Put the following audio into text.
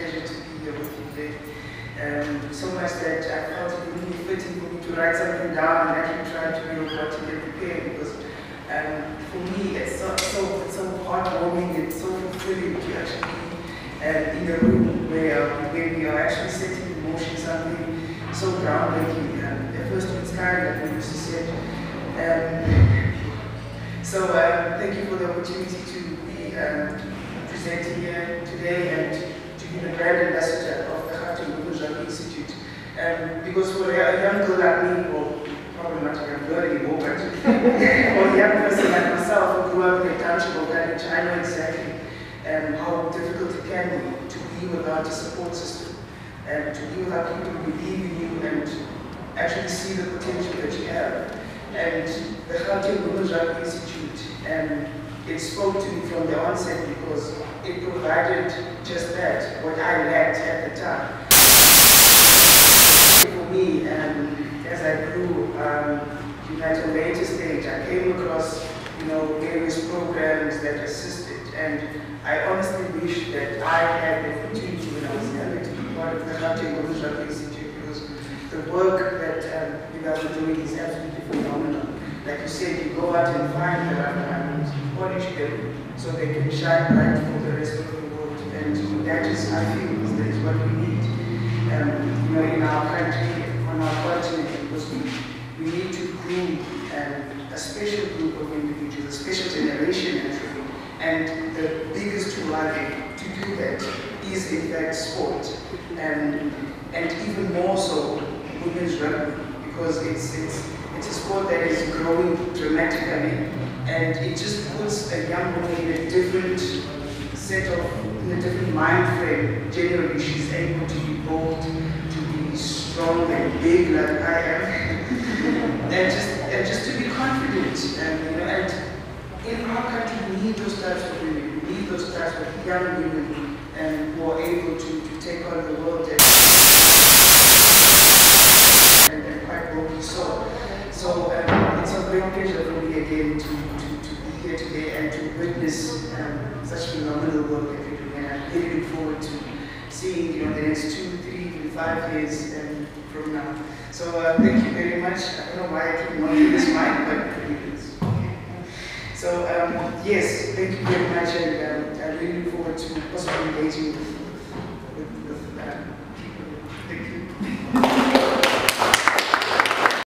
pleasure to be here with you today. So much that I felt it really fitting for me to write something down and actually try to what to get prepared, because for me it's so heartwarming, it's so fulfilling to actually be in a room where we are actually setting in motion something so groundbreaking, the first of its kind, like we used to say. So thank you for the opportunity to be presenting here today and to be the brand ambassador of the Gauteng Rugby Institute. Because for a young girl like me, or probably not a young girl anymore, but or a young person like myself who grew up in a township of Gauteng, I know exactly how difficult it can be to be without a support system, and to be without people who believe in you and actually see the potential that you have. And the Gauteng Rugby Institute, it spoke to me from the onset because it provided just that, what I lacked at the time. For me, as I grew at a later stage, I came across various programs that assisted, and I honestly wish that I had the opportunity when I was younger to be part of the Gauteng Rugby Institute, because the work that you guys are doing is absolutely phenomenal. Like you said, you go out and find the right diamonds, polish them so they can shine bright for the rest of the world. And that is, I feel, that is what we need. In our country, on our continent, because we need to groom a special group of individuals, a special generation actually. And the biggest tool I think to do that is in fact sport, and even more so women's rugby, because it's a sport that is growing dramatically, and it just puts a young woman in a different mind frame. Generally, she's able to be bold, to be strong and big like I am, and just to be confident. And in our country, we need those types of women. We need those types of young women who are able to take on the world and quite boldly so. So it's a great pleasure for me again to be here today and to witness such phenomenal work that you're doing. And I'm really looking forward to seeing the next 2, 3, even 5 years from now. So thank you very much. I don't know why I keep wanting this mic, but it's okay. So yes, thank you very much, and I really look forward to possibly engaging with